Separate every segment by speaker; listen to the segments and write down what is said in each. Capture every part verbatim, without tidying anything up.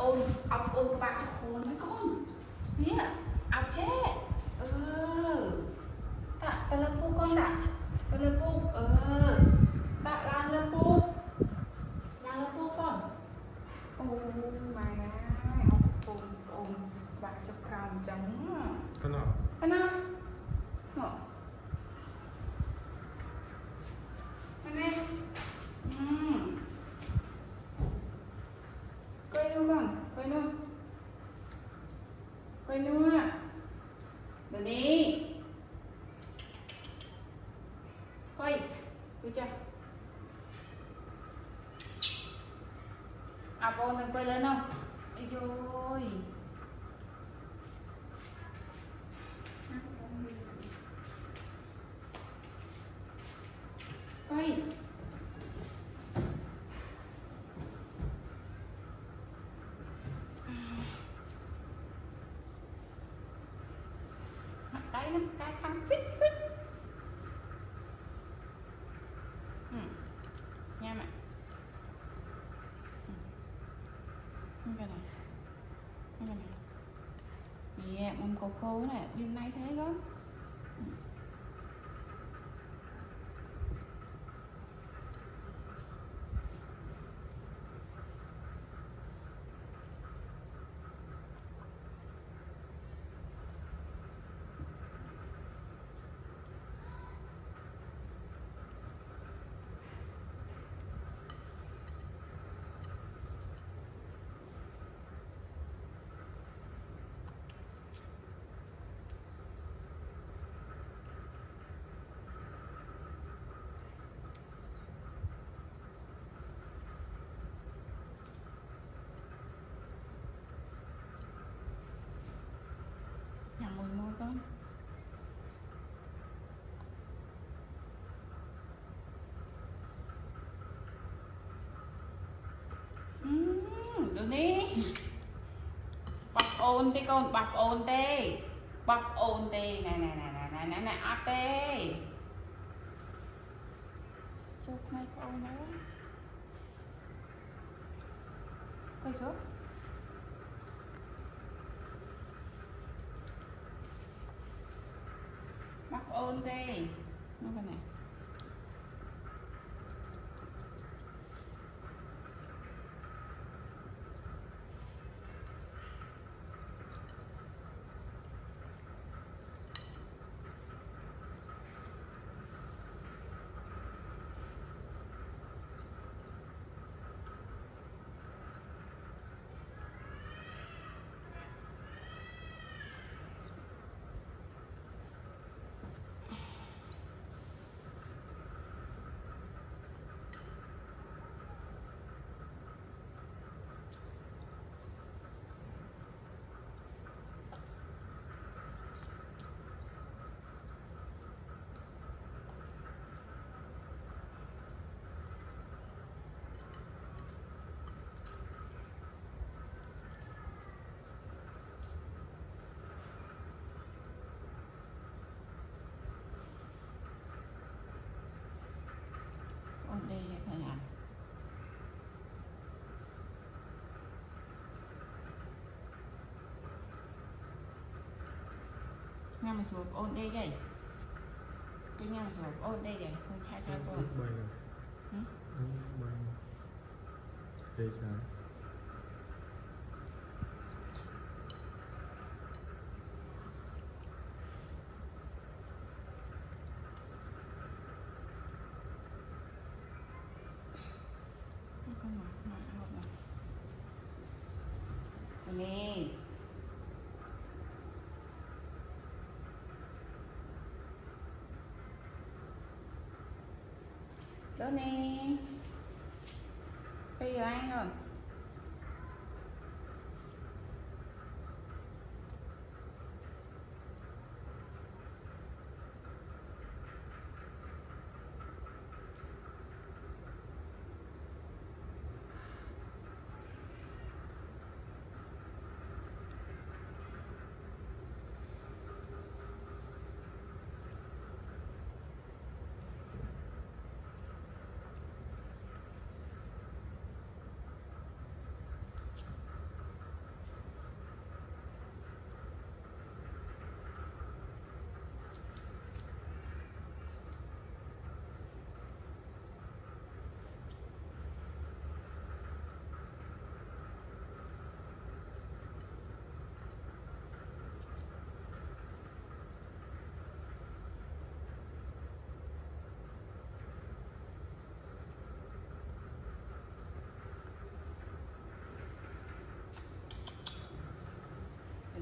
Speaker 1: ôn ọc ôn các bạn cho khôn mấy con nè ọc chết ừ tạ ta lên pu con đã ta lên pu ừ tạ lan lên pu lan lên pu con ô mà ọc ôn ôn bạn cho kham trắng
Speaker 2: cái nào
Speaker 1: cái nào ngọ anh em ừm quay luôn con quay luôn quay luôn à được đi quay được chưa à con thằng quay lên không ây dồi quay mặt tay nó cái thằng phít phít ừ. Nha mẹ ừ. Cái này cái này yeah, mông cô cô này bên này thế đó ừ. Nhằm mùi môi con uhm, được đi bọc ôn tê con bọc ôn tê bọc ôn tê này này này này này này này áp tê chụp mấy con nữa quay xuống bọc ôn tê nó cái này ôn tê vậy phải làm nghe mà sụp ôn tê vậy cái nghe mà sụp ôn tê vậy hơi khai cho tôi
Speaker 2: bay rồi
Speaker 1: ừ?
Speaker 2: bay thế cái
Speaker 1: con mà mà học này nè đó nè bây giờ ăn rồi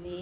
Speaker 1: นี้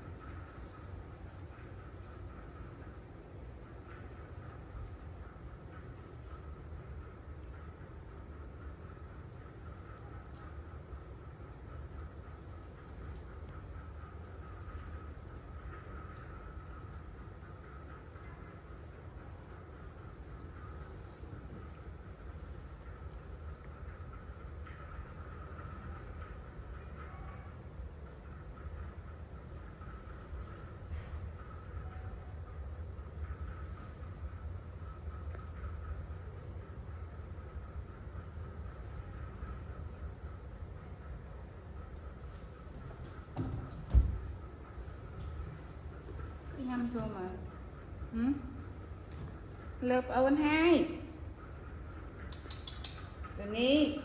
Speaker 1: nhâm xô mà ừ? Lợp ở bên hai từ ní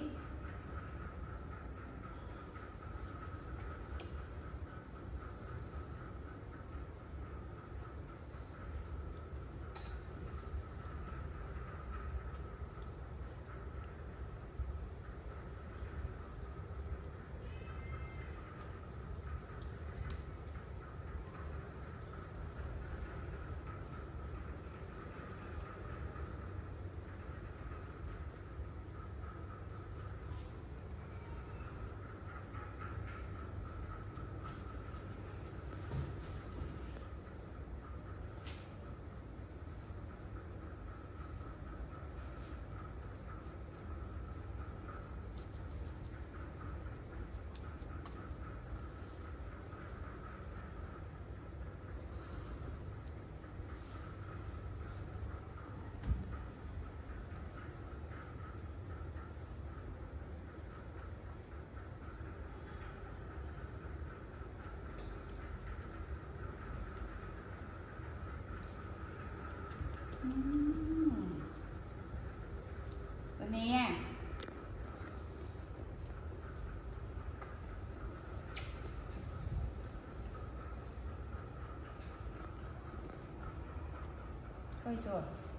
Speaker 1: rồi nè coi rồi